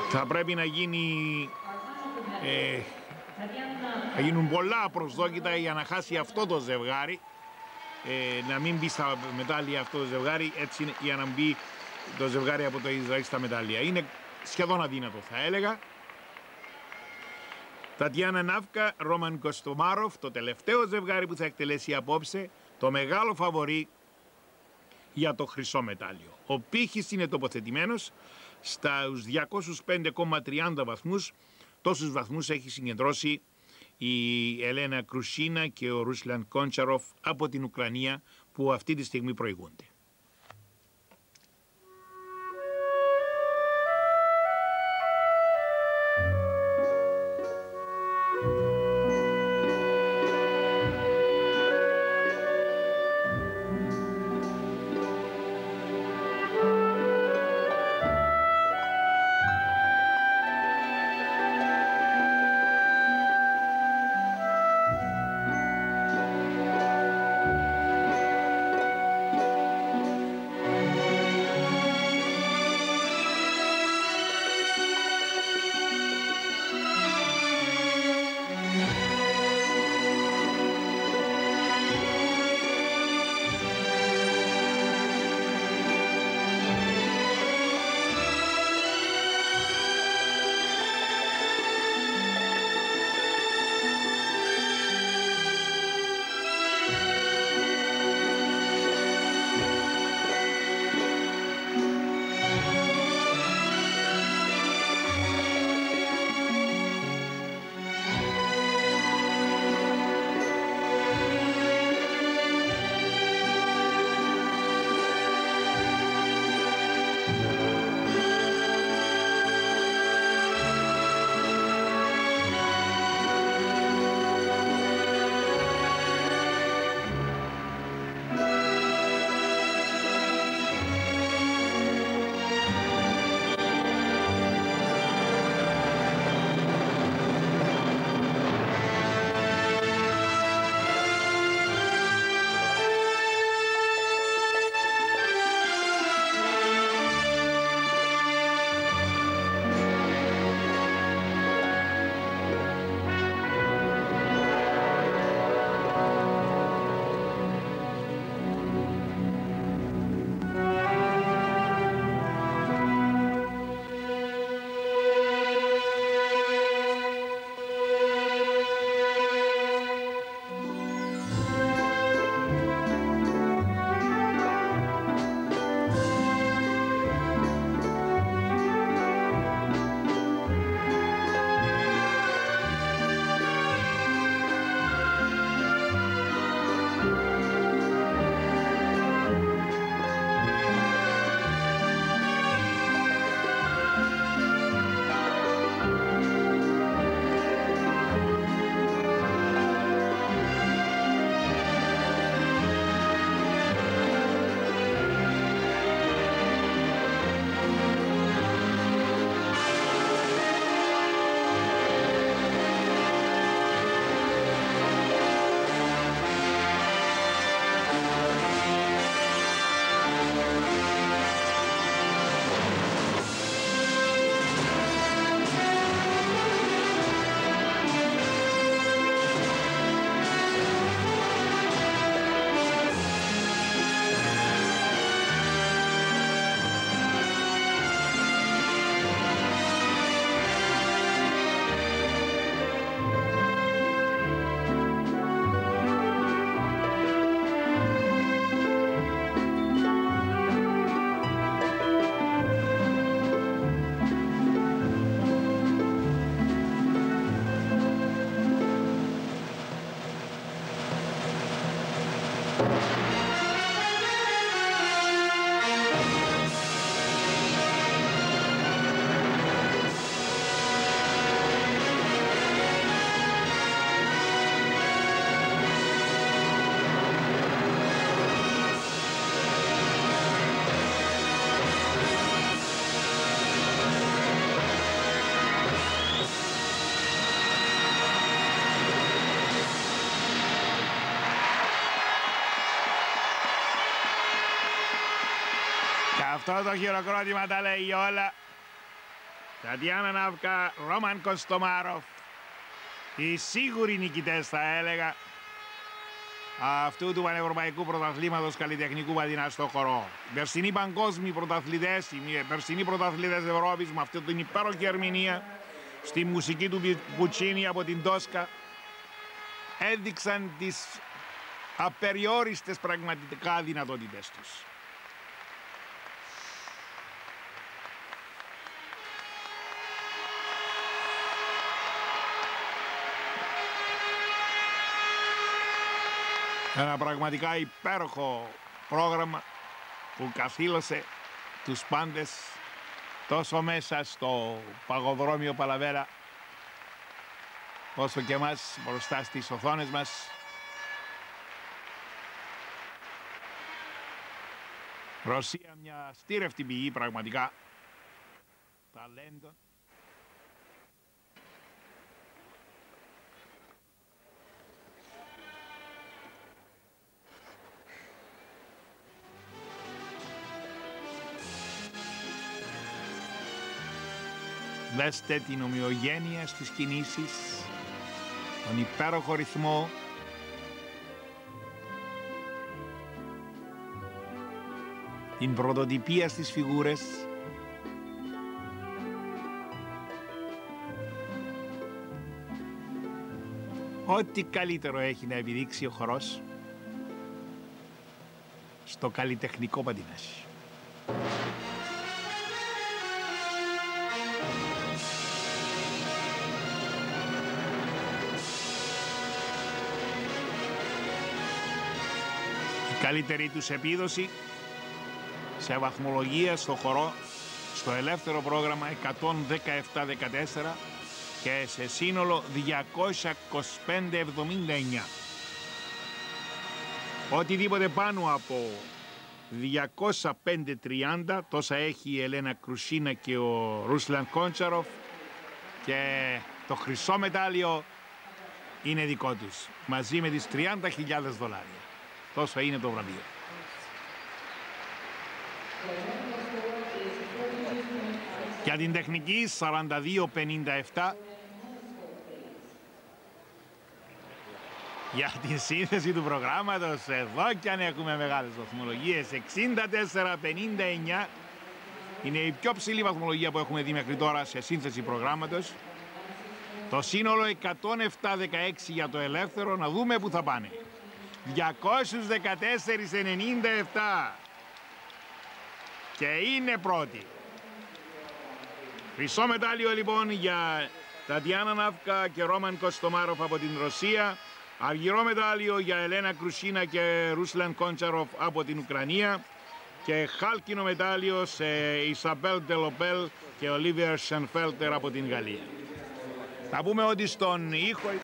Θα πρέπει να γίνουν πολλά προσδόκητα για να χάσει αυτό το ζευγάρι, να μην μπει στα μετάλλια αυτό το ζευγάρι, έτσι για να μπει το ζευγάρι από το Ισραήλ στα μετάλλια. Είναι σχεδόν αδύνατο, θα έλεγα. Τατιάνα Ναύκα, Ρόμαν Κοστομάροφ, το τελευταίο ζευγάρι που θα εκτελέσει απόψε, το μεγάλο φαβορί για το χρυσό μετάλλιο. Ο πύχης είναι τοποθετημένος στους 205,30 βαθμούς. Τόσους βαθμούς έχει συγκεντρώσει η Ελένα Κρουσίνα και ο Ρούσλαν Κόντσαροφ από την Ουκρανία, που αυτή τη στιγμή προηγούνται. Αυτό το χειροκρότημα τα λέει όλα. Τατιάνα Ναύκα, Ρόμαν Κοστομάροφ, οι σίγουροι νικητές θα έλεγα αυτού του Πανευρωπαϊκού Πρωταθλήματος Καλλιτεχνικού Πατινά στο χορό. Οι περσινοί παγκόσμιοι πρωταθλητές, οι περσινοί πρωταθλητές Ευρώπης με αυτή την υπέροχη ερμηνεία στη μουσική του Πουτσίνι από την Τόσκα έδειξαν τις απεριόριστες πραγματικά δυνατότητες τους. Ένα πραγματικά υπέροχο πρόγραμμα που καθήλωσε τους πάντες τόσο μέσα στο παγοδρόμιο Παλαβέρα όσο και εμάς μπροστά στις οθόνες μας. Ρωσία μια στήρευτη πηγή πραγματικά ταλέντων. Δέστε την ομοιογένεια στις κινήσεις, τον υπέροχο ρυθμό, την πρωτοτυπία στις φιγούρες, ό,τι καλύτερο έχει να επιδείξει ο χορός στο καλλιτεχνικό πατινάζ. Καλύτερη τους επίδοση σε βαθμολογία στο χορό στο ελεύθερο πρόγραμμα 117-14 και σε σύνολο 225-79. Οτιδήποτε πάνω από 205-30 τόσα έχει η Ελένα Κρουσίνα και ο Ρούσλαν Κόντσαροφ και το χρυσό μετάλλιο είναι δικό τους μαζί με τις $30.000. Τόσο είναι το βραβείο. Για την τεχνική 42-57. Για την σύνθεση του προγράμματος εδώ κι αν έχουμε μεγάλες βαθμολογίες 64-59. Είναι η πιο ψηλή βαθμολογία που έχουμε δει μέχρι τώρα σε σύνθεση προγράμματος. Το σύνολο 107-16 για το ελεύθερο. Να δούμε που θα πάνε. 214-97 και είναι πρώτη. Χρυσό μετάλλιο λοιπόν για Τατιάνα Ναύκα και Ρόμαν Κοστομάροφ από την Ρωσία. Αργυρό μετάλλιο για Ελένα Κρουσίνα και Ρούσλαν Κόντσαροφ από την Ουκρανία. Και χάλκινο μετάλλιο σε Ισαμπέλ Ντελοπέλ και Ολίβιερ Σενφέλτερ από την Γαλλία. Θα πούμε ότι στον ήχο